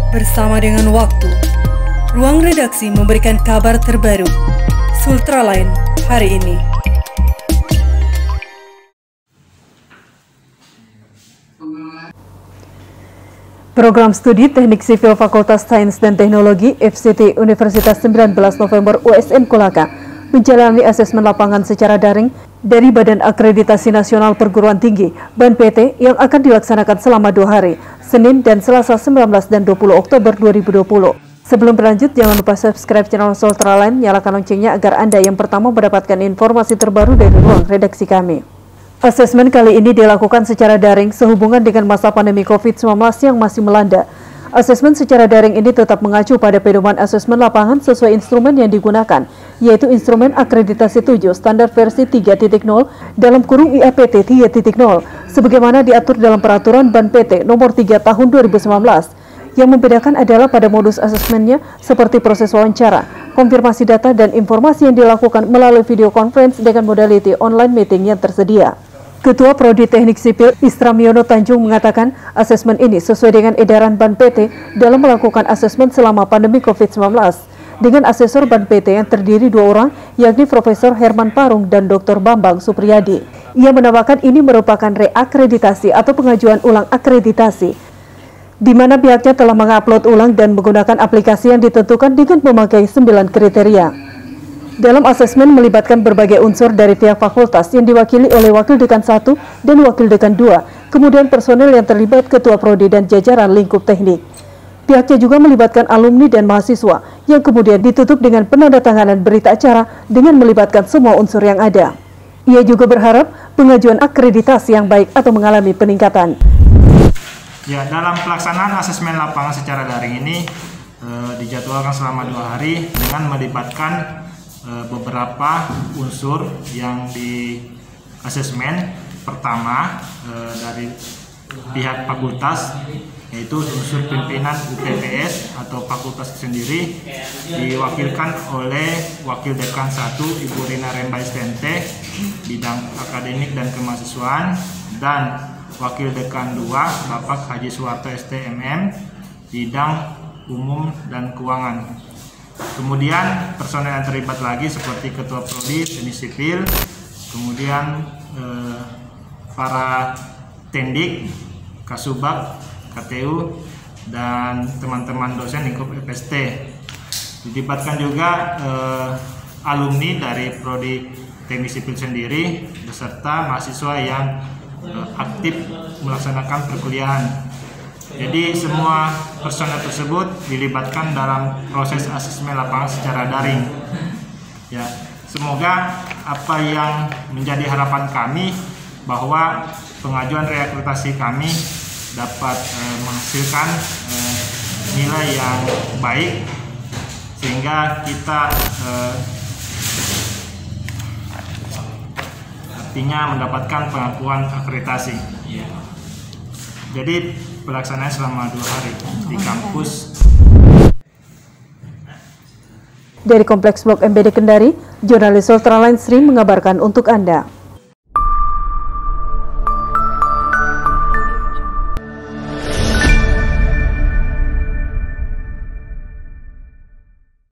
bersama dengan waktu. Ruang redaksi memberikan kabar terbaru. Sultraline hari ini. Program Studi Teknik Sipil Fakultas Sains dan Teknologi FCT Universitas 19 November USN Kolaka menjalani asesmen lapangan secara daring dari Badan Akreditasi Nasional Perguruan Tinggi (BANPT) yang akan dilaksanakan selama 2 hari, Senin dan Selasa 19 dan 20 Oktober 2020. Sebelum berlanjut, jangan lupa subscribe channel Sultraline, nyalakan loncengnya agar Anda yang pertama mendapatkan informasi terbaru dari ruang redaksi kami. Asesmen kali ini dilakukan secara daring sehubungan dengan masa pandemi COVID-19 yang masih melanda. Asesmen secara daring ini tetap mengacu pada pedoman asesmen lapangan sesuai instrumen yang digunakan, yaitu instrumen akreditasi 7 standar versi 3.0 dalam kurung IAPT 3.0, sebagaimana diatur dalam peraturan BANPT nomor 3 tahun 2019. Yang membedakan adalah pada modus asesmennya seperti proses wawancara, konfirmasi data, dan informasi yang dilakukan melalui video conference dengan modality online meeting yang tersedia. Ketua Prodi Teknik Sipil Istramiono Tanjung mengatakan asesmen ini sesuai dengan edaran BANPT dalam melakukan asesmen selama pandemi COVID-19 dengan asesor BANPT yang terdiri 2 orang, yakni Profesor Herman Parung dan Dr. Bambang Supriyadi. Ia menambahkan ini merupakan reakreditasi atau pengajuan ulang akreditasi, di mana pihaknya telah mengupload ulang dan menggunakan aplikasi yang ditentukan dengan memakai 9 kriteria. Dalam asesmen melibatkan berbagai unsur dari pihak fakultas yang diwakili oleh Wakil Dekan 1 dan Wakil Dekan 2, kemudian personel yang terlibat, Ketua Prodi dan jajaran lingkup teknik. Pihaknya juga melibatkan alumni dan mahasiswa yang kemudian ditutup dengan penandatanganan berita acara dengan melibatkan semua unsur yang ada. Ia juga berharap pengajuan akreditasi yang baik atau mengalami peningkatan. Ya, dalam pelaksanaan asesmen lapangan secara daring ini dijadwalkan selama 2 hari dengan melibatkan beberapa unsur yang di asesmen. Pertama dari pihak fakultas, yaitu unsur pimpinan UPPS atau fakultas sendiri, diwakilkan oleh Wakil Dekan 1 Ibu Rina Rembai Stente bidang akademik dan kemahasiswaan, dan Wakil Dekan 2 Bapak Haji Suwarto STMM bidang umum dan keuangan. Kemudian personel yang terlibat lagi seperti Ketua Prodi Teknik Sipil, kemudian para Tendik, Kasubag, KTU, dan teman-teman dosen lingkup FST. Dilibatkan juga alumni dari Prodi Teknik Sipil sendiri beserta mahasiswa yang aktif melaksanakan perkuliahan. Jadi semua personel tersebut dilibatkan dalam proses asesmen lapangan secara daring. Ya, semoga apa yang menjadi harapan kami bahwa pengajuan reakreditasi kami dapat menghasilkan nilai yang baik sehingga kita artinya mendapatkan pengakuan akreditasi. Jadi pelaksanaan selama 2 hari di kampus. Dari Kompleks Blok MBD Kendari, jurnalis Sultraline Sri mengabarkan untuk Anda.